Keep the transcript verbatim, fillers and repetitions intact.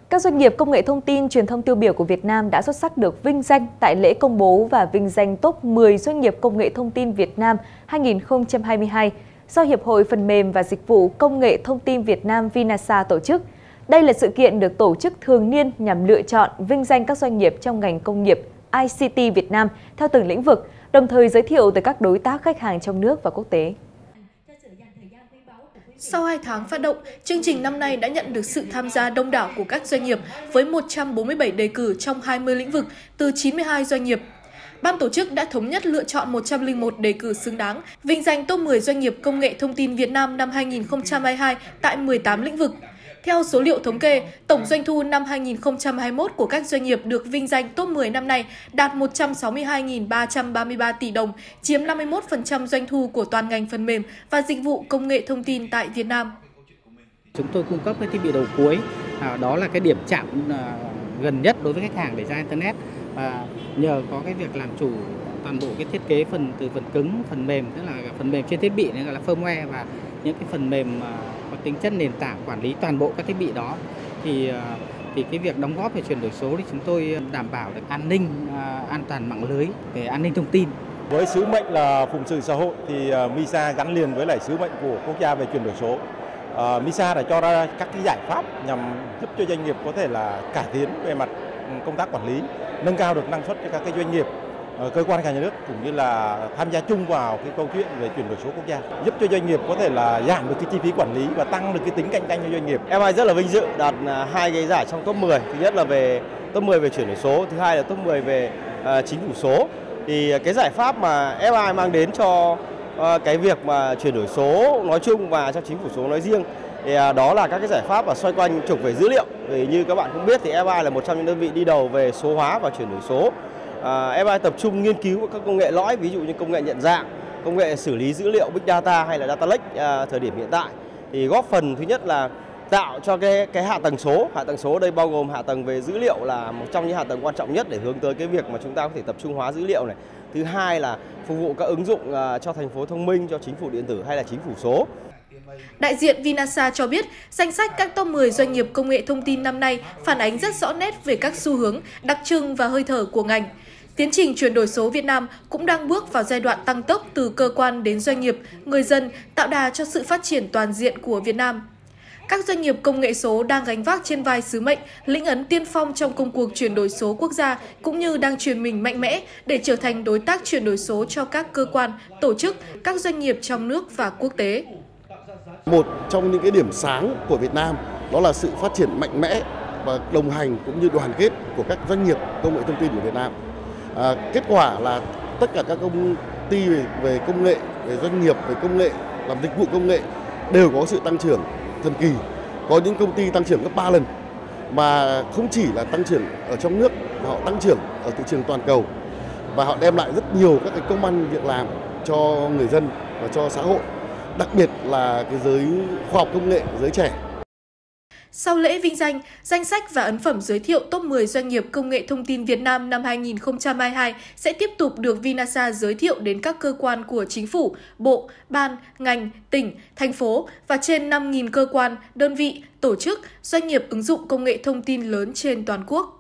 Các doanh nghiệp công nghệ thông tin truyền thông tiêu biểu của Việt Nam đã xuất sắc được vinh danh tại lễ công bố và vinh danh top mười doanh nghiệp công nghệ thông tin Việt Nam hai nghìn không trăm hai mươi hai do Hiệp hội Phần mềm và Dịch vụ Công nghệ Thông tin Việt Nam Vinasa tổ chức. Đây là sự kiện được tổ chức thường niên nhằm lựa chọn, vinh danh các doanh nghiệp trong ngành công nghiệp I C T Việt Nam theo từng lĩnh vực, đồng thời giới thiệu tới các đối tác khách hàng trong nước và quốc tế. Sau hai tháng phát động, chương trình năm nay đã nhận được sự tham gia đông đảo của các doanh nghiệp với một trăm bốn mươi bảy đề cử trong hai mươi lĩnh vực từ chín mươi hai doanh nghiệp. Ban tổ chức đã thống nhất lựa chọn một trăm lẻ một đề cử xứng đáng, vinh danh top mười doanh nghiệp công nghệ thông tin Việt Nam năm hai nghìn không trăm hai mươi hai tại mười tám lĩnh vực. Theo số liệu thống kê, tổng doanh thu năm hai nghìn không trăm hai mươi mốt của các doanh nghiệp được vinh danh top mười năm nay đạt một trăm sáu mươi hai nghìn ba trăm ba mươi ba tỷ đồng, chiếm năm mươi mốt phần trăm doanh thu của toàn ngành phần mềm và dịch vụ công nghệ thông tin tại Việt Nam. Chúng tôi cung cấp cái thiết bị đầu cuối, à, đó là cái điểm chạm à, gần nhất đối với khách hàng để ra Internet. Và nhờ có cái việc làm chủ toàn bộ cái thiết kế phần từ phần cứng, phần mềm, tức là phần mềm trên thiết bị này gọi là firmware và những cái phần mềm à, có tính chất nền tảng quản lý toàn bộ các thiết bị đó, thì thì cái việc đóng góp về chuyển đổi số thì chúng tôi đảm bảo được an ninh, an toàn mạng lưới, về an ninh thông tin. Với sứ mệnh là phụng sự xã hội thì MISA gắn liền với lại sứ mệnh của quốc gia về chuyển đổi số. Uh, MISA đã cho ra các cái giải pháp nhằm giúp cho doanh nghiệp có thể là cải tiến về mặt công tác quản lý, nâng cao được năng suất cho các cái doanh nghiệp, cơ quan nhà nước cũng như là tham gia chung vào cái câu chuyện về chuyển đổi số quốc gia, giúp cho doanh nghiệp có thể là giảm được cái chi phí quản lý và tăng được cái tính cạnh tranh cho doanh nghiệp. em i rất là vinh dự đạt hai cái giải trong top mười. Thứ nhất là về top mười về chuyển đổi số, thứ hai là top mười về uh, chính phủ số. Thì cái giải pháp mà em i mang đến cho uh, cái việc mà chuyển đổi số nói chung và cho chính phủ số nói riêng thì uh, đó là các cái giải pháp và xoay quanh trục về dữ liệu. Vì như các bạn cũng biết thì em i là một trong những đơn vị đi đầu về số hóa và chuyển đổi số. À, em i tập trung nghiên cứu các công nghệ lõi, ví dụ như công nghệ nhận dạng, công nghệ xử lý dữ liệu Big Data hay là Data Lake à, thời điểm hiện tại, thì góp phần thứ nhất là tạo cho cái cái hạ tầng số. Hạ tầng số ở đây bao gồm hạ tầng về dữ liệu là một trong những hạ tầng quan trọng nhất để hướng tới cái việc mà chúng ta có thể tập trung hóa dữ liệu này. Thứ hai là phục vụ các ứng dụng à, cho thành phố thông minh, cho chính phủ điện tử hay là chính phủ số. Đại diện Vinasa cho biết, danh sách các top mười doanh nghiệp công nghệ thông tin năm nay phản ánh rất rõ nét về các xu hướng, đặc trưng và hơi thở của ngành. Tiến trình chuyển đổi số Việt Nam cũng đang bước vào giai đoạn tăng tốc từ cơ quan đến doanh nghiệp, người dân, tạo đà cho sự phát triển toàn diện của Việt Nam. Các doanh nghiệp công nghệ số đang gánh vác trên vai sứ mệnh, lĩnh ấn tiên phong trong công cuộc chuyển đổi số quốc gia, cũng như đang chuyển mình mạnh mẽ để trở thành đối tác chuyển đổi số cho các cơ quan, tổ chức, các doanh nghiệp trong nước và quốc tế. Một trong những cái điểm sáng của Việt Nam đó là sự phát triển mạnh mẽ và đồng hành cũng như đoàn kết của các doanh nghiệp công nghệ thông tin của Việt Nam. À, kết quả là tất cả các công ty về, về công nghệ, về doanh nghiệp, về công nghệ, làm dịch vụ công nghệ đều có sự tăng trưởng thần kỳ. Có những công ty tăng trưởng gấp ba lần, mà không chỉ là tăng trưởng ở trong nước mà họ tăng trưởng ở thị trường toàn cầu, và họ đem lại rất nhiều các cái công ăn việc làm cho người dân và cho xã hội, đặc biệt là cái giới khoa học công nghệ, giới trẻ. Sau lễ vinh danh, danh sách và ấn phẩm giới thiệu top mười doanh nghiệp công nghệ thông tin Việt Nam năm hai nghìn không trăm hai mươi hai sẽ tiếp tục được Vinasa giới thiệu đến các cơ quan của chính phủ, bộ, ban, ngành, tỉnh, thành phố và trên năm nghìn cơ quan, đơn vị, tổ chức, doanh nghiệp ứng dụng công nghệ thông tin lớn trên toàn quốc.